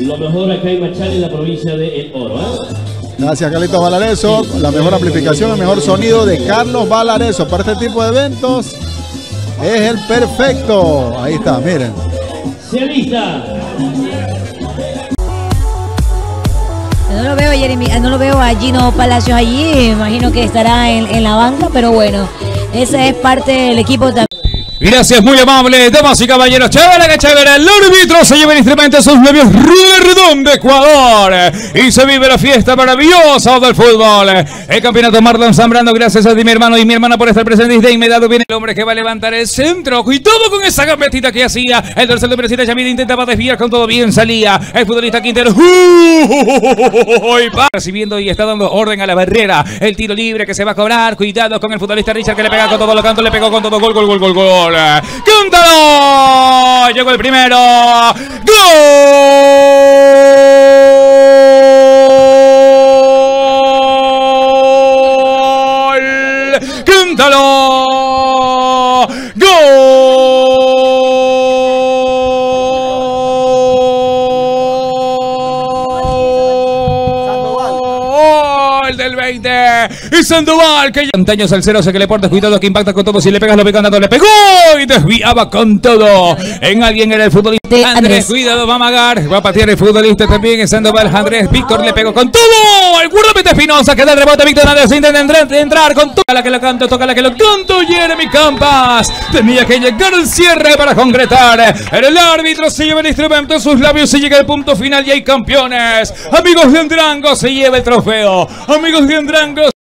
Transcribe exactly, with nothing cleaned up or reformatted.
Lo mejor acá en Machala, en la provincia de El Oro, ¿eh? Gracias, Carlitos Valareso. La mejor amplificación, el mejor sonido de Carlos Valareso. Para este tipo de eventos es el perfecto. Ahí está, miren. Se alista. No lo veo a Jeremy, no lo veo a Gino Palacios allí. Imagino que estará en, en la banca, pero bueno, ese es parte del equipo también. Gracias, muy amable, damas y caballeros. Chévere, que chévere. El árbitro se lleva el instrumento en sus labios. Redón de Ecuador. Y se vive la fiesta maravillosa del fútbol. El campeonato Marlon Zambrano, gracias a ti, mi hermano y mi hermana, por estar presentes. De inmediato viene el hombre que va a levantar el centro. Cuidado con esa gambetita que hacía. El dorsal de Presita Yamida intentaba desviar con todo bien. Salía el futbolista Quintero. Uy, va recibiendo y está dando orden a la barrera. El tiro libre que se va a cobrar. Cuidado con el futbolista Richard, que le pega con todo lo canto. Le pegó con todo. Gol, gol, gol, gol, gol. ¡Cántalo! Llegó el primero. ¡Gol! ¡Cántalo! ¡Gol! Del veinte. Y Sandoval, que antaños al cero, se que le porta, cuidado que impacta con todo. Si le pegas, lo pega andando, le pegó y desviaba con todo. En alguien era el futbolista Andrés, Andrés. Cuidado, va a amagar, va a patear el futbolista también en Sandoval. Andrés, Víctor le pegó con todo. El guardameta Espinosa, que da el rebote. Víctor Andrés intenta entrar, entrar con todo. Toca la que lo canto, toca la que lo canto. Jeremy Campas tenía que llegar al cierre para concretar. Era el árbitro, se lleva el instrumento en sus labios, se llega al punto final y hay campeones. Amigos de Andrango, se lleva el trofeo. Amigos de Andrango.